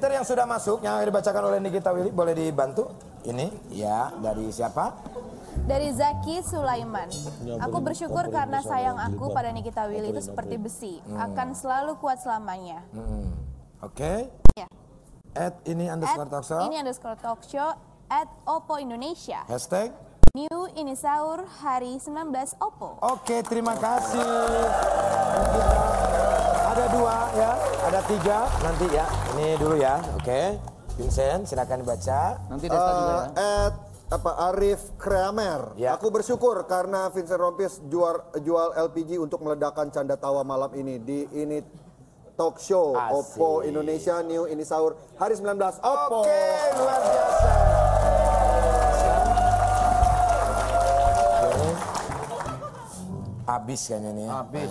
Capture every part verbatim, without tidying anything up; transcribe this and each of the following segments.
Twitter yang sudah masuk, yang dibacakan oleh Nikita Willy, boleh dibantu? Ini, ya, dari siapa? Dari Zaki Sulaiman. Aku bersyukur karena sayang aku pada Nikita Willy itu seperti besi. Akan selalu kuat selamanya. Hmm. Oke. Ya. At ini underscore talk show. Ini underscore talk show. At Oppo Indonesia. Hashtag. New ini sahur hari sembilan belas Oppo. Oke, terima kasih. Ada dua ya, ada tiga nanti ya. Ini dulu ya, oke. Vincent, silakan dibaca. Nanti Desta juga ya. At apa Arif Kramer. Ya. Aku bersyukur karena Vincent Rompis jual jual L P G untuk meledakan canda tawa malam ini di ini talk show. Asik. Oppo Indonesia New ini sahur hari sembilan belas Oppo. Oke, luar biasa. Oke. Habis kayaknya nih ya. Habis.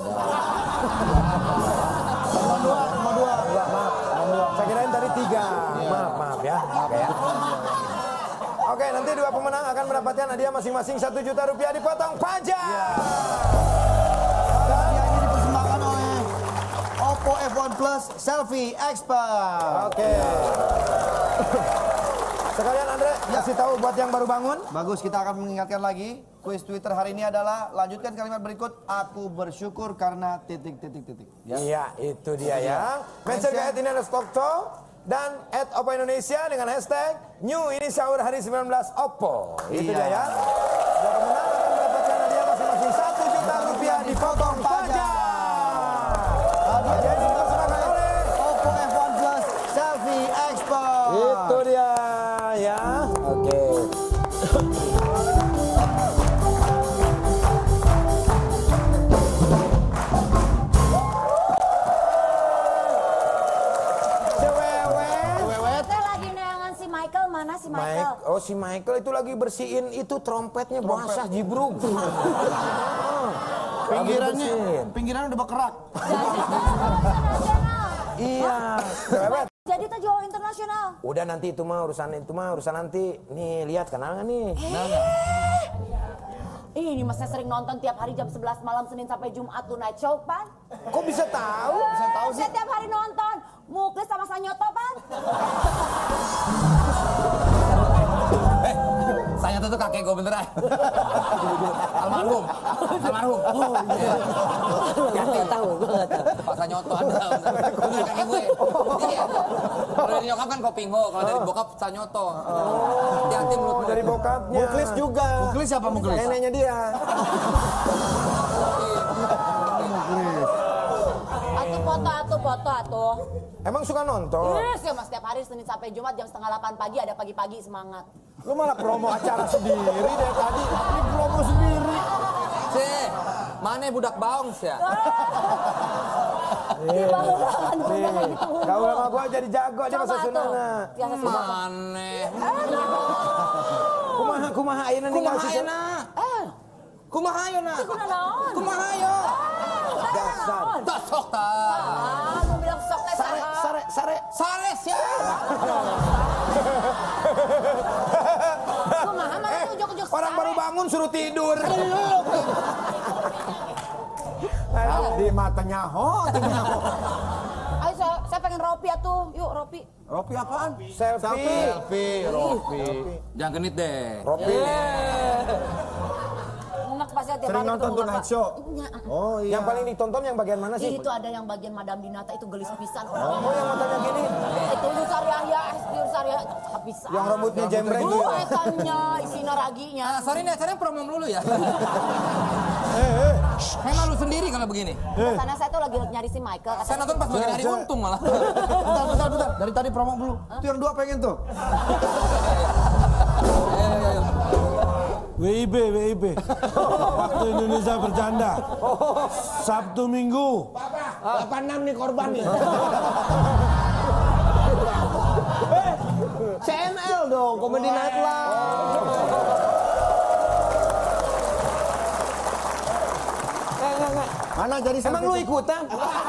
Nomor dua, nomor dua. Enggak, maaf. Nomor dua. Saya kirain tadi tiga. Maaf, maaf ya. Oke ya. Oke, nanti dua pemenang akan mendapatkan hadiah masing-masing satu juta rupiah dipotong pajak. Hadiah ini dipersembahkan oleh Oppo F satu Plus Selfie Expert. Oke. Sekalian Andre, kasih tahu buat yang baru bangun. Bagus, kita akan mengingatkan lagi. Kuis Twitter hari ini adalah lanjutkan kalimat berikut. Aku bersyukur karena titik titik titik. Iya, itu dia ya. Mention ke at ini ada Stock Talk dan at Oppo Indonesia dengan hashtag New ini sahur hari sembilan belas Oppo. Itu dia ya. Dua pemenang akan mendapatkan hadiah masing-masing satu juta rupiah dipotong pajak. Hadiah dipersembahkan oleh Oppo F satu Plus Selfie Expert. itu dia ya. Oke. Kita lagi neangan si Michael, mana si Michael? Mike, oh si Michael itu lagi bersihin itu trompetnya basah jibruk. Pinggirannya, bersihin. pinggirannya udah berkerak. Iya. Cewek. Jadi kita jual internasional. Udah nanti itu mah urusan itu mah urusan nanti. Nih lihat kenal nggak nih? Eh, ini mas saya sering nonton tiap hari jam sebelas malam Senin sampai Jumat tuh night show, Pan. Kok bisa tahu? Bisa tahu sih. Saya tiap hari nonton. Muklis sama Sanyoto, Pan. Saya tuh kakek gue beneran. Almarhum. Almarhum. Oh iya. Gue nggak tahu, gue nggak tahu. Pak Sanyoto ada. Bener kakek gue. Iya. Kalau dari nyokap kan Kopingho, kalau dari bokap Sanyoto. Hati-hati mulut Dari bokapnya. Muklis juga. Muklis siapa Muklis? Neneknya dia. Atuh foto, atuh foto, atuh. Emang suka nonton? Yes, ya mas, tiap hari Senin sampai Jumat jam setengah delapan pagi ada pagi-pagi semangat. Lu malah promo acara sendiri dari tadi. Ini promo sendiri. sih. Mana budak baung sih ya? Nih, kau lama gua jadi jago aja masa sunana. Mana? Kumaha kumaha ayeuna nih Kumaha kasih. ayeuna? Kumaha ayeuna? Kumaha ayo? Dasar. Tak sok ta. Ah, mau bilang sok teh Sare sare sare. Sales ya. Kumaha mah tuh ujuk-ujuk Orang baru bangun suruh tidur. Di matanya ho, Ayo saya, saya pengen Ropi atuh. Yuk Ropi. Ropi apaan? selfie. Selfie, Ropi. Jangan genit deh. Ropi. Enak pasti tiap Sering hari nonton ketemu tuh night Bapak. show. Iya. Oh iya. Yang paling ditonton yang bagian mana sih? Itu ada yang bagian Madam Dinata itu gelis pisan orang. Oh, yang matanya gini. Itu Yusar Yahya, S D Yusar Yahya cakep pisan. Yang rambutnya jembreng Duh, gitu. etanya isina raginya. Ah, sorry nih, acaranya promo dulu ya. Saya malu sendiri kalau begini. Sana saya tuh lagi nyari si Michael. Saya nonton pas bagian hari untung malah. Bentar, bentar, bentar. Dari tadi promo dulu. Itu yang dua pengen tuh. W I B, W I B. Waktu Indonesia bercanda. Sabtu Minggu. delapan enam nih korban nih. C N L dong, Comedy Night Live. Mana jadi Emang lu ikutan?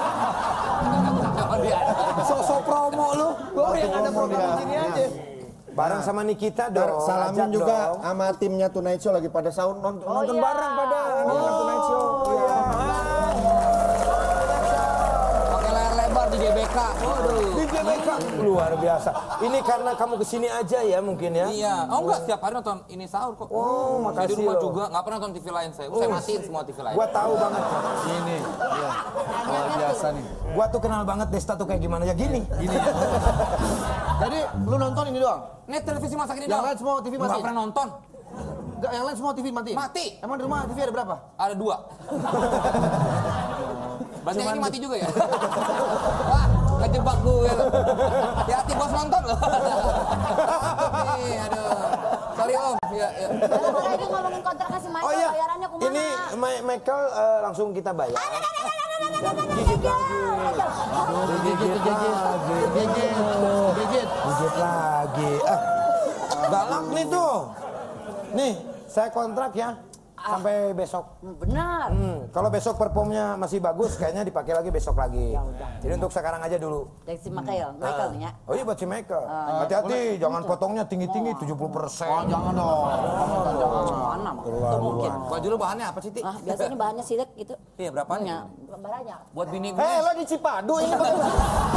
sosok promo lu? Oh yang ada program di sini aja. Bareng sama Nikita dong. Salamin ajak juga dong. sama timnya Tonight Show lagi pada sahur nonton, Oh, nonton iya. bareng pada anak Tonight Show. Iya. Pakai layar lebar di G B K. Waduh. Di G B K Kak, luar biasa. Ini karena kamu kesini aja ya mungkin ya? Iya. Oh enggak, setiap hari nonton ini sahur kok. Oh, makasih Di rumah loh. juga, nggak pernah nonton T V lain saya. Saya matiin semua T V lain. Gua tahu banget. Ini, ya. Luar biasa nih. Gua tuh kenal banget Desta tuh kayak gimana ya gini. Gini. Jadi lu nonton ini doang? Net televisi masa ini Yang dong. lain semua T V mati? Nggak pernah nonton. Enggak, yang lain semua T V mati? Mati. Emang di rumah T V ada berapa? Ada dua. Berarti ini mati juga ya? Wah, kejebak gue. Hati-hati bos nonton loh. Nih, aduh. Sorry om. Ya, ya. Kalau lagi ngomongin kontrak kasih Michael, Oh iya, bayarannya kumaha? ini Ma- Michael eh, langsung kita bayar. Gigit lagi. Gigit lagi. Gigit, gigit. Gigit lagi. Ah, galak nih tuh. Nih, saya kontrak ya. Sampai besok. Benar. Hmm, kalau besok performnya masih bagus, kayaknya dipakai lagi besok lagi. Jadi untuk sekarang aja dulu. Dari si Michael, Michael nih ya. Oh iya buat si Michael. Hati-hati, jangan potongnya tinggi-tinggi tujuh puluh persen. Oh, jangan dong. Mana mah? Itu mungkin. Baju lu bahannya apa sih, Ti? Ah, biasanya bahannya silet gitu. Iya, berapanya? Ya, banyak. Buat bini gue. Hei, lo di Cipadu ini bagaimana?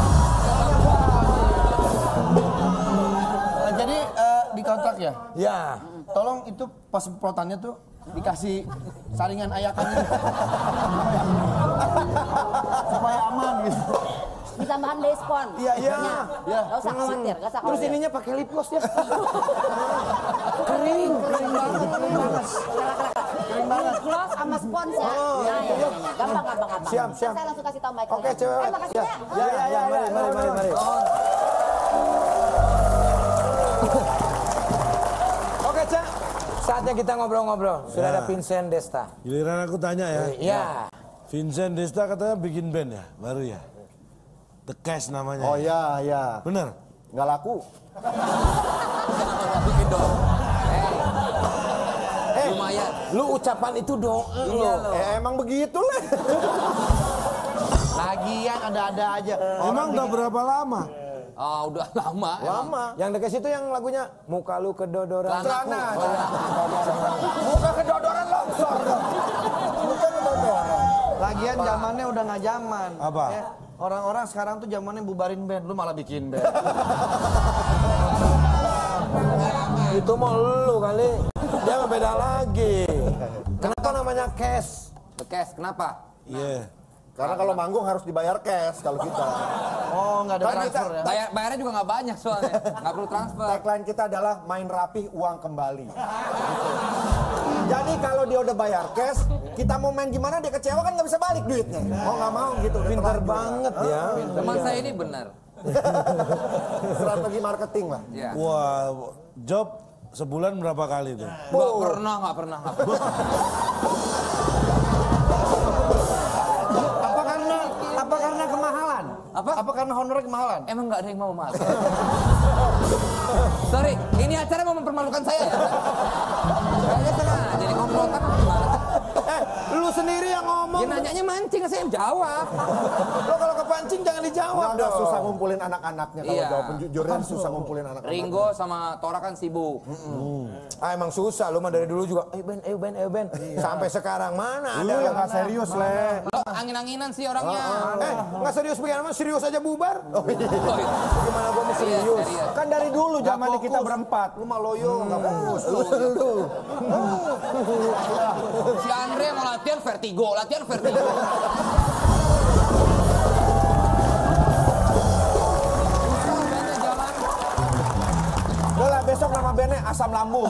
Nah, jadi eh, di kontrak ya? Ya. Tolong itu pas perotannya tuh dikasih saringan ayakannya. Supaya aman gitu. Ditambahan diskon. Iya, iya. Iya. Gak usah khawatir, gak usah Terus khawatir. ininya pakai lip gloss ya. Kering, kering banget, kering banget. Keren banget. Gloss sama spons ya. Oh, Ya, ya, ya. Gampang, gampang, gampang. Siap, siap. Saya langsung kasih tahu Michael. Oke, ya. cewek. Eh, makasih Ya, ya. ya, ya, ya, mari, mari, mari, mari. Oke, Cak. Saatnya kita ngobrol-ngobrol. Sudah ada Vincent Desta. Giliran aku tanya ya. Iya. Vincent Desta katanya bikin band ya, baru ya. The Cash namanya. Oh ya, ya. Bener? Nggak laku. Bikin dong. Eh, Lumayan. lu ucapan itu dong. Iya loh. Eh, emang begitu lah. Lagian ada-ada aja. Emang udah berapa lama? Ah, udah lama. Lama. Yang dekat situ yang lagunya muka lu kedodoran. Celanaku. Celana. Oh, ya. Muka kedodoran longsor dong. Muka kedodoran. Lagian zamannya udah nggak zaman. Apa? Ya, orang-orang sekarang tuh zamannya bubarin band, lu malah bikin band. Itu mau lu kali. Dia mah beda lagi. Kenapa namanya Cash? The Cash, kenapa? Iya. Karena kalau manggung harus dibayar cash kalau kita. Oh, nggak ada Kan transfer ya? Bayar, bayarnya juga nggak banyak soalnya. Nggak perlu transfer. Tagline kita adalah main rapih uang kembali. Gitu. Jadi kalau dia udah bayar cash, kita mau main gimana dia kecewa kan nggak bisa balik duitnya. Mau nggak mau gitu. udah Pinter terlanjur. banget ya. Teman saya ini benar. Strategi marketing lah. Ya. Wah, job sebulan berapa kali tuh? Nggak pernah, nggak pernah, nggak pernah. Apa karena apa karena kemahalan? Apa? Apa karena honornya kemahalan? Emang nggak ada yang mau masuk. Sorry, ini acara mau mempermalukan saya ya. Kayaknya sengaja jadi komplotan gimana? Eh, lu sendiri yang ngomong. Ya nanyanya mancing, saya yang jawab. Lo kalau kepancing jangan dijawab Nggak dong. susah ngumpulin anak-anaknya kalau Iya. jawab penjujurnya susah ngumpulin anak-anak. Ringo sama Tora kan sibuk. Ah emang susah, lu mah dari dulu juga. Ayo Ben, ayo Ben, ayo Ben. Sampai sekarang mana ada Lu yang yang nggak serius le. Lo angin-anginan sih orangnya. Eh, nggak serius bagaimana? Serius aja bubar. Oh, iya. Gimana gua mesti Iya, serius? serius. Kan dari dulu Nggak zaman kita fokus. berempat. Lu mah loyo nggak fokus. Lu. Si Andre mau latihan vertigo, latihan vertigo. Susah bandnya jalan. Udah lah besok nama bandnya Asam Lambung.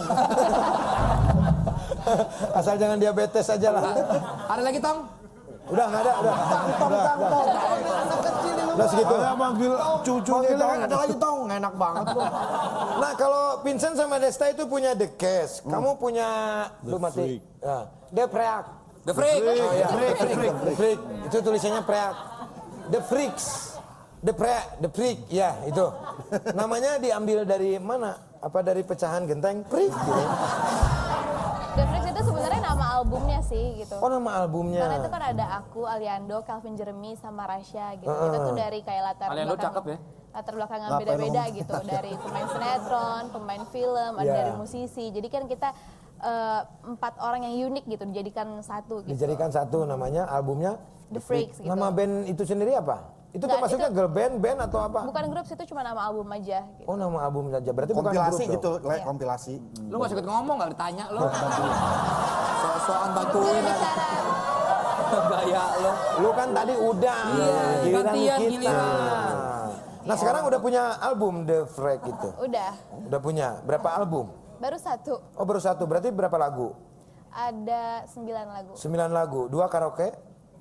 Asal jangan diabetes aja lah. Ada lagi Tong? Udah nggak ada, udah. Tong tong tong. Udah segitu. Saya manggil cucunya Jangan dong. ada lagi tong, nggak enak banget lu. Nah kalau Vincent sama Desta itu punya The Cash, kamu punya lu mati. Freak. Ya. The Preak. The Freak. Oh ya, The Freak. The Freak. Itu tulisannya Preak. The Freaks. The Preak, The Freak. Ya itu. Namanya diambil dari mana? Apa dari pecahan genteng? Freak. Gitu. The Freaks itu sebenarnya nama albumnya sih gitu. Oh nama albumnya. Karena itu kan ada aku, Aliando, Calvin Jeremy, sama Rasya gitu. Kita tuh dari kayak latar Aliando belakang, cakep ya? latar belakang yang beda-beda gitu. Dari pemain sinetron, pemain film, ada Ya. dari musisi. Jadi kan kita eh, empat orang yang unik gitu, dijadikan satu gitu. Dijadikan satu namanya albumnya The Freaks gitu. Nama band itu sendiri apa? Itu Nggak, termasuknya itu- girl band, band atau apa? Bukan grup sih, itu cuma nama album aja. Gitu. Oh nama album saja, berarti bukan Kompilasi grup gitu, dong. Le, kompilasi. Lu gak ikut ngomong, gak ditanya lu. So-soan bantuin. Gaya lu. Lu kan tadi udah, Iya, giliran gantian, kita. giliran. Nah sekarang udah punya album The Freak itu? Udah, Udah punya, berapa album? baru satu. Oh baru satu, berarti berapa lagu? Ada sembilan lagu. Sembilan lagu, dua karaoke?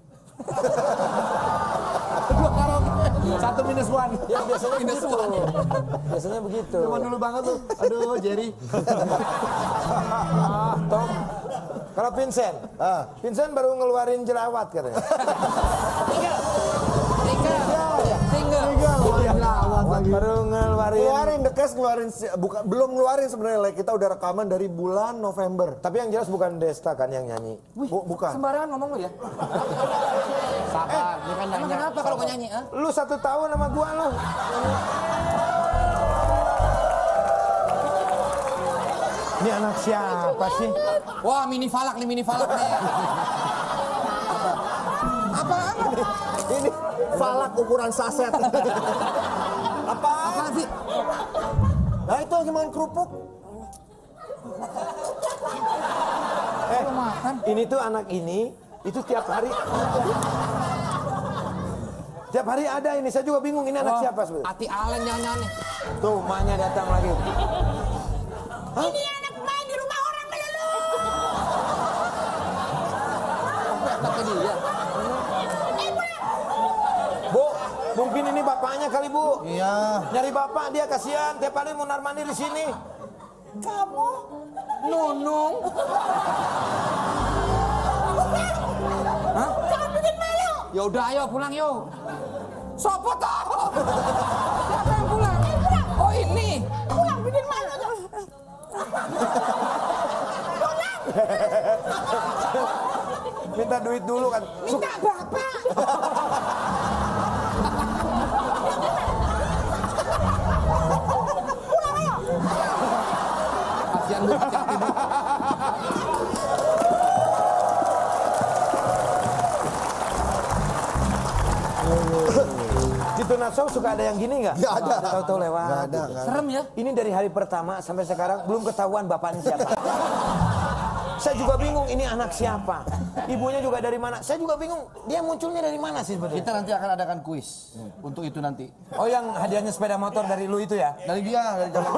Satu minus one. Ya biasanya Minus begitu. one. Biasanya begitu. Zaman dulu banget tuh. Aduh, Jerry. Tom, kalau Vincent, Ah. Vincent baru ngeluarin jerawat katanya. Single. Single. Baru ngeluarin. Keluarin The Cash, ngeluarin si- buka, belum ngeluarin sebenarnya, Le. Kita udah rekaman dari bulan November. Tapi yang jelas bukan Desta kan yang nyanyi. Bu- bukan. Sembarangan ngomong lu ya. Sabar, dia kan Emang nanya. kenapa kalau gua nyanyi, ah? Lu satu tahun sama gua lu. Ini anak siapa sih? Wah, mini falak nih, mini falak nih. Apaan? Ini falak ukuran saset. Apa? Apaan sih? Nah itu lagi main kerupuk. Eh, ini tuh anak ini, itu tiap hari. Tiap hari ada ini, saya juga bingung ini anak Wah, siapa sebenarnya. Ati Alen jangan-jangan nih. Tuh, emaknya datang lagi. Ini anak main di rumah orang kali lu. Tapi dia. Bu, mungkin ini bapaknya kali Bu. Iya. Nyari bapak dia kasihan, tiap hari mondar mandir di sini. Kamu Nunung. Hah? jangan bikin malu. Ya udah ayo pulang yuk. Sopo tahu? Siapa yang pulang? Oh ini. Pulang bikin malu. Minta duit dulu kan. Minta bapak. Kasihan lu. hati-hati, Bu. Di Tuna Show suka ada yang gini nggak? Nggak ada. Tahu-tahu lewat. Nggak ada, nggak ada. Serem ya? Ini dari hari pertama sampai sekarang belum ketahuan bapaknya siapa. Saya juga bingung ini anak siapa. Ibunya juga dari mana. Saya juga bingung dia munculnya dari mana sih sebetulnya. Kita nanti akan adakan kuis untuk itu nanti. Oh yang hadiahnya sepeda motor dari lu itu ya? Dari dia, dari zaman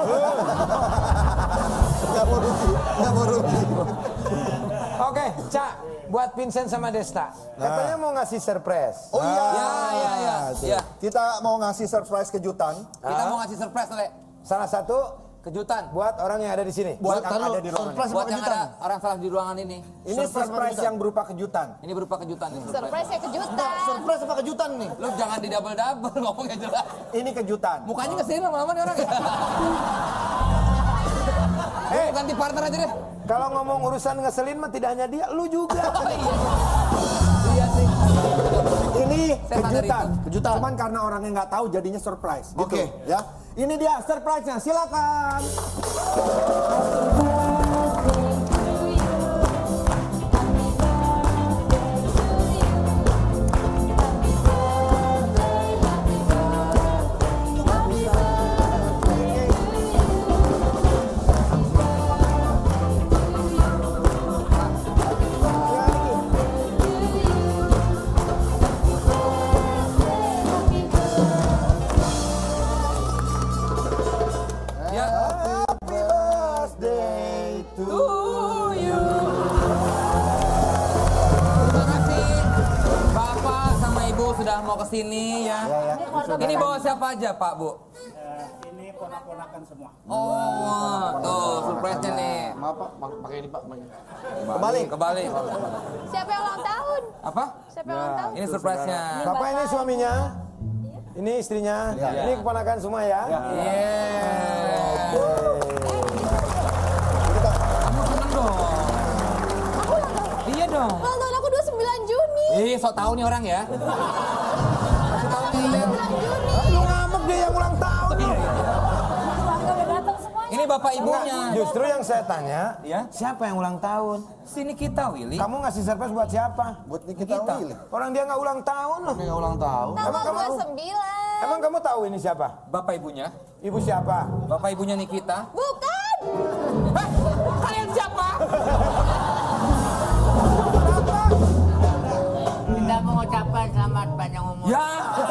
Nggak mau rugi, nggak mau rugi. Oke, Cak, buat Vincent sama Desta. Katanya mau ngasih surprise. Oh iya. Ya, ya, ya. Ya. Kita mau ngasih surprise kejutan. Kita mau ngasih surprise, Le. Salah satu Kejutan. buat orang yang ada di sini. Buat Buat yang taruh ada di ruangan. surprise. Buat apa yang kejutan? ada orang salah di ruangan ini. Ini surprise yang berupa kejutan. Ini berupa kejutan. Nih, Surprise ya kejutan. Surprise apa kejutan nih? Lu jangan di double double ngomongnya jelas. Ini kejutan. Mukanya kesini lama-lama nih orang ya. Eh, ganti partner aja deh. Kalau ngomong urusan ngeselin mah tidak hanya dia, lu juga. Iya sih. Ini Saya sadar kejutan. itu. Kejutan. Cuman karena orang yang nggak tahu jadinya surprise. Gitu, Oke. Ya. Ini dia surprise-nya. Silakan. Ya. Happy birthday to To you. Terima kasih Bapak sama Ibu sudah mau kesini ya. Ini bawa siapa aja Pak Bu? Ini ponak-ponakan semua. Oh, tuh surprise-nya nih. Maaf Pak, pakai ini Pak. Kembali, kembali. Siapa yang ulang tahun? Apa? Siapa yang ulang tahun? Ini surprise-nya. Bapak ini suaminya, ini istrinya, ini keponakan semua ya. Yeah. Kamu seneng dong. Iya dong. Ulang tahun aku dua puluh sembilan Juni. Ih, sok tahu nih orang ya. Kasih tahu nih. Lu ngamuk dia yang ulang tahun. Keluarga udah datang semuanya. Ini bapak ibunya. Justru yang saya tanya, Ya? siapa yang ulang tahun? Sini kita, Willy. Kamu ngasih surprise buat siapa? Buat Nikita Willy. Orang dia nggak ulang tahun loh. Ini ulang tahun. Tanggal Emang kamu- dua puluh sembilan. Emang kamu tahu ini siapa? Bapak ibunya. Ibu siapa? Bapak ibunya Nikita. Bukan. Hah? Kalian siapa? Kita mengucapkan selamat panjang umur. Ya.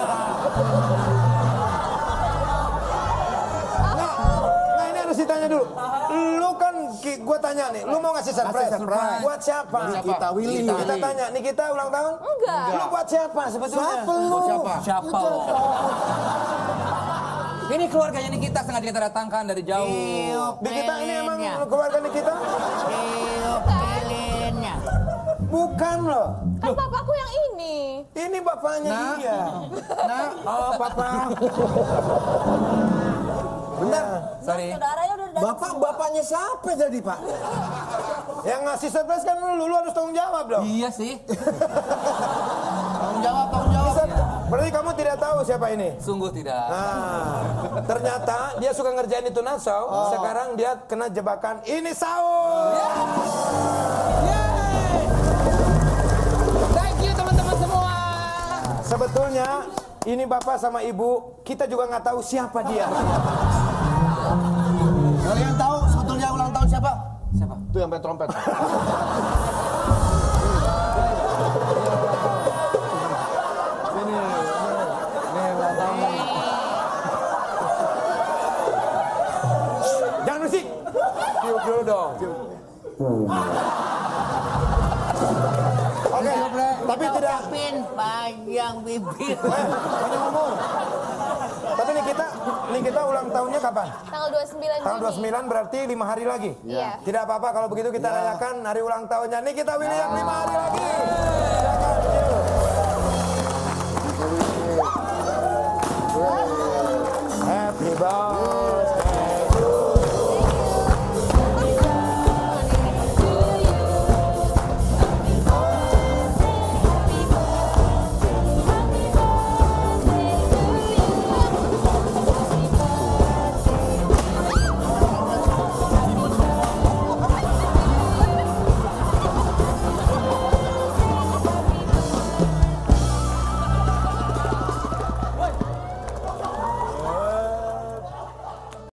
Nah ini harus ditanya dulu. Lu kan, Ki, gua tanya nih, lu mau ngasih surprise? Ngasih surprise. Buat siapa? Nikita Willy. Nikita Kita Willy. tanya, nih kita ulang tahun? Enggak. Lu buat siapa sebetulnya? Siapa lu? Buat siapa? Siapa lo? Ini keluarganya Nikita sengaja kita datangkan dari jauh. Tiup Di kita ini emang lilinnya. keluarga nih kita? Tiup lilinnya. Bukan loh. Kan papaku yang ini. Ini bapaknya Nah. dia. Nah, Oh, papa. Benar. sorry. Saudaranya udah datang. Bapak bapaknya siapa jadi Pak? Yang ngasih surprise kan lu, lu harus tanggung jawab dong. Iya sih. Tanggung jawab, tanggung jawab. Berarti kamu tidak tahu siapa ini? Sungguh tidak. Nah, ternyata dia suka ngerjain itu nasau. Sekarang dia kena jebakan ini sahur. Thank you teman-teman semua. Sebetulnya ini bapak sama ibu, kita juga nggak tahu siapa dia. Kalian tahu sebetulnya ulang tahun siapa? Siapa? Tuh yang main trompet. Ini, ini ulang tahun. Jangan musik. Tiup dulu dong. Oke, tapi tidak. Ucapin panjang bibir. Panjang umur. Tapi nih kita, nih kita ulang tahunnya kapan? Tanggal dua puluh sembilan Tanggal dua puluh Juni. sembilan berarti lima hari lagi. Iya. Tidak apa-apa kalau begitu kita rayakan hari ulang tahunnya Nikita Willy yang lima hari lagi. Silakan, yuk. Happy birthday.